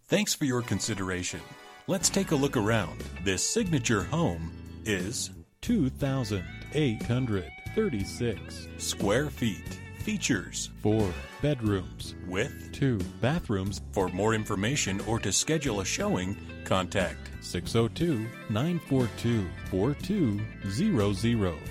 Thanks for your consideration. Let's take a look around. This signature home is 2,836 square feet. Features 4 bedrooms with 2 bathrooms. For more information or to schedule a showing, contact 602-942-4200.